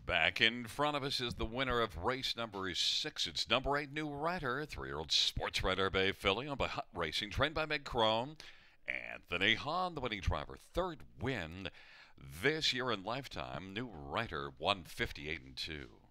Back in front of us is the winner of race number 6. It's number 8, New Rider, 3-year-old sports rider Bay filly, owned by Hut Racing, trained by Meg Crone. Anthony Hahn, the winning driver, third win this year in lifetime. New Rider, 158-2.